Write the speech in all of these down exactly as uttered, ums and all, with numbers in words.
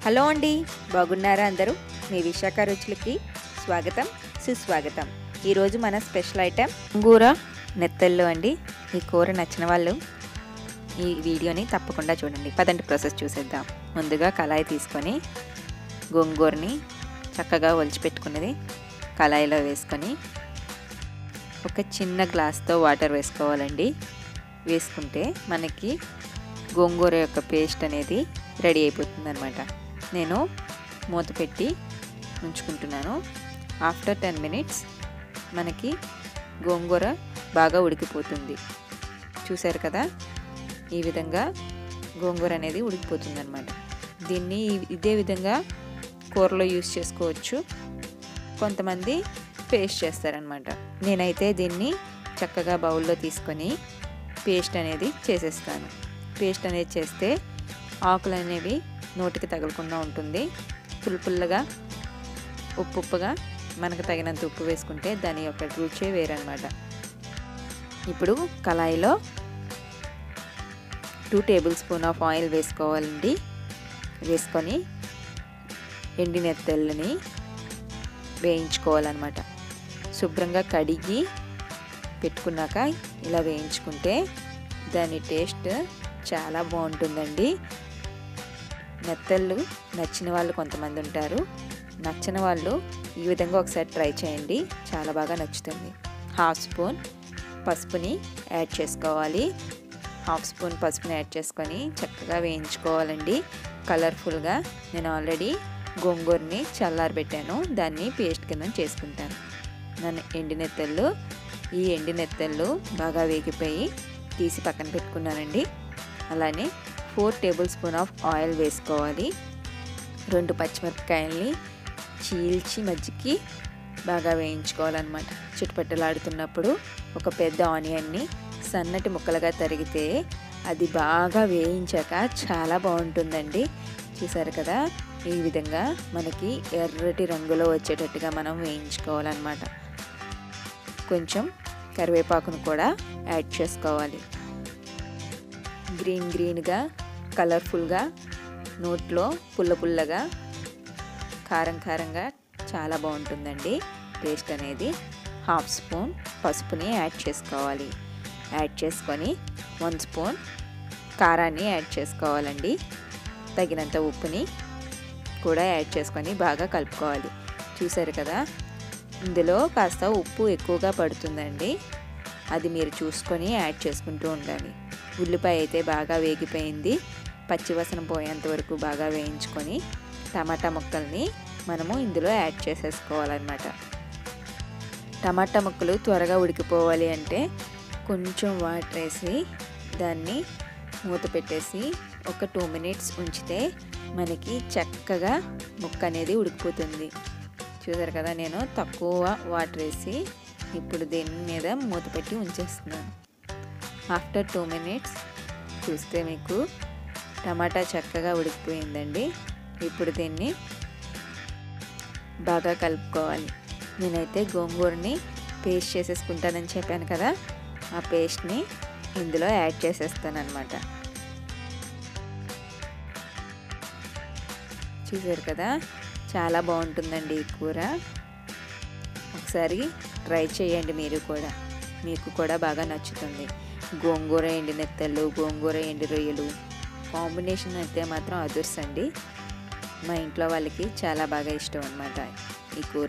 Hello అండి, బాగున్నారా అందరూ? మీ విశాఖ రుచులకి స్వాగతం, సుస్వాగతం. ఈరోజు మన స్పెషల్ ఐటెం గోంగూర నెత్తళ్ళు అండి. ఈ కూర నచ్చిన వాళ్ళు ఈ వీడియోని తప్పకుండా చూడండి. పదండి ప్రాసెస్ చూసేద్దాం. ముందుగా కళాయి తీసుకొని గోంగూరని చక్కగా ఒలిచిపెట్టుకున్నది కళాయిలో వేసుకొని ఒక చిన్న గ్లాస్తో వాటర్ వేసుకోవాలండి. వేసుకుంటే మనకి గోంగూర యొక్క పేస్ట్ అనేది రెడీ అయిపోతుంది అనమాట. నేను మూత పెట్టి ఉంచుకుంటున్నాను. ఆఫ్టర్ టెన్ మినిట్స్ మనకి గోంగూర బాగా ఉడికిపోతుంది. చూసారు కదా, ఈ విధంగా గోంగూర అనేది ఉడికిపోతుంది అనమాట. దీన్ని ఇదే విధంగా కూరలో యూస్ చేసుకోవచ్చు. కొంతమంది పేస్ట్ చేస్తారనమాట. నేనైతే దీన్ని చక్కగా బౌల్లో తీసుకొని పేస్ట్ అనేది చేసేస్తాను. పేస్ట్ అనేది చేస్తే ఆకులు అనేవి నోటికి తగలకుండా ఉంటుంది. పుల్ల పుల్లగా ఉప్పు ఉప్పుగా మనకు తగినంత ఉప్పు వేసుకుంటే దాని యొక్క రుచే వేరనమాట. ఇప్పుడు కళాయిలో two tablespoon of oil వేసుకోవాలండి. వేసుకొని ఎండి నెత్తళ్ళని వేయించుకోవాలన్నమాట. శుభ్రంగా కడిగి పెట్టుకున్నాక ఇలా వేయించుకుంటే దాని టేస్ట్ చాలా బాగుంటుందండి. నెత్తళ్ళు నచ్చిన వాళ్ళు కొంతమంది ఉంటారు. నచ్చిన వాళ్ళు ఈ విధంగా ఒకసారి ట్రై చేయండి, చాలా బాగా నచ్చుతుంది. హాఫ్ స్పూన్ పసుపుని యాడ్ చేసుకోవాలి. హాఫ్ స్పూన్ పసుపుని యాడ్ చేసుకొని చక్కగా వేయించుకోవాలండి కలర్ఫుల్గా. నేను ఆల్రెడీ గోంగూరని చల్లారబెట్టాను, దాన్ని పేస్ట్ కింద చేసుకుంటాను. నన్ను ఎండి నెత్తళ్ళు ఈ ఎండి నెత్తళ్ళు బాగా వేగిపోయి తీసి పక్కన పెట్టుకున్నానండి. అలానే four tablespoon of oil వేసుకోవాలి. రెండు పచ్చిమిరపకాయల్ని చీల్చి మజ్జికి బాగా వేయించుకోవాలన్నమాట. చుట్టుపట్టలాడుతున్నప్పుడు ఒక పెద్ద ఆనియన్ని సన్నటి ముక్కలుగా తరిగితే అది బాగా వేయించాక చాలా బాగుంటుందండి. చూసారు కదా, ఈ విధంగా మనకి ఎర్రటి రంగులో వచ్చేటట్టుగా మనం వేయించుకోవాలన్నమాట. కొంచెం కరివేపాకును కూడా యాడ్ చేసుకోవాలి. గ్రీన్ గ్రీన్గా కలర్ఫుల్గా నోట్లో పుల్ల పుల్లగా కారం కారంగా చాలా బాగుంటుందండి టేస్ట్ అనేది. హాఫ్ స్పూన్ పసుపుని యాడ్ చేసుకోవాలి. యాడ్ చేసుకొని వన్ స్పూన్ కారాన్ని యాడ్ చేసుకోవాలండి. తగినంత ఉప్పుని కూడా యాడ్ చేసుకొని బాగా కలుపుకోవాలి. చూసారు కదా, ఇందులో కాస్త ఉప్పు ఎక్కువగా పడుతుందండి. అది మీరు చూసుకొని యాడ్ చేసుకుంటూ ఉండాలి. ఉల్లిపాయ అయితే బాగా వేగిపోయింది. పచ్చివాసన పోయేంత వరకు బాగా వేయించుకొని టమాటా ముక్కల్ని మనము ఇందులో యాడ్ చేసేసుకోవాలన్నమాట. టమాటా ముక్కలు త్వరగా ఉడికిపోవాలి అంటే కొంచెం వాటర్ వేసి దాన్ని మూత పెట్టేసి ఒక టూ మినిట్స్ ఉంచితే మనకి చక్కగా ముక్క అనేది ఉడికిపోతుంది. చూసారు కదా, నేను తక్కువ వాటర్ వేసి ఇప్పుడు దీని మీద మూత పెట్టి ఉంచేస్తున్నాను. ఆఫ్టర్ టూ మినిట్స్ చూస్తే మీకు టమాటా చక్కగా ఉడికిపోయిందండి. ఇప్పుడు దీన్ని బాగా కలుపుకోవాలి. నేనైతే గోంగూరని పేస్ట్ చేసేసుకుంటానని చెప్పాను కదా, ఆ పేస్ట్ని ఇందులో యాడ్ చేసేస్తాను అనమాట. చూసారు కదా, చాలా బాగుంటుందండి ఈ కూర. ఒకసారి ట్రై చేయండి మీరు కూడా, మీకు కూడా బాగా నచ్చుతుంది. గోంగూర ఎండి నెత్తళ్ళు, గోంగూర ఎండి రొయ్యలు కాంబినేషన్ అయితే మాత్రం అదుర్సండి. మా ఇంట్లో వాళ్ళకి చాలా బాగా ఇష్టం అన్నమాట ఈ కూర.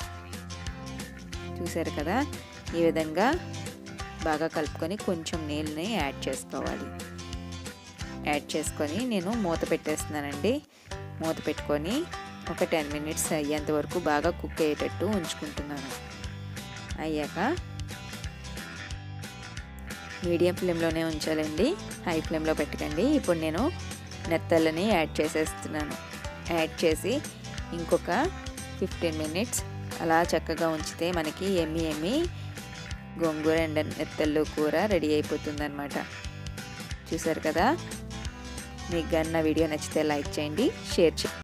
చూసారు కదా, ఈ విధంగా బాగా కలుపుకొని కొంచెం నీళ్ళని యాడ్ చేసుకోవాలి. యాడ్ చేసుకొని నేను మూత పెట్టేస్తున్నానండి. మూత పెట్టుకొని ఒక టెన్ మినిట్స్ అయ్యేంత వరకు బాగా కుక్ అయ్యేటట్టు ఉంచుకుంటున్నాను. అయ్యాక మీడియం ఫ్లేమ్లోనే ఉంచాలండి, హై ఫ్లేమ్లో పెట్టకండి. ఇప్పుడు నేను నెత్తళ్ళని యాడ్ చేసేస్తున్నాను. యాడ్ చేసి ఇంకొక ఫిఫ్టీన్ మినిట్స్ అలా చక్కగా ఉంచితే మనకి ఎమ్మి ఎమ్మి గోంగూర ఎండ నెత్తళ్ళు కూర రెడీ అయిపోతుందన్నమాట. చూసారు కదా, మీకు గన్న వీడియో నచ్చితే లైక్ చేయండి, షేర్ చేయండి.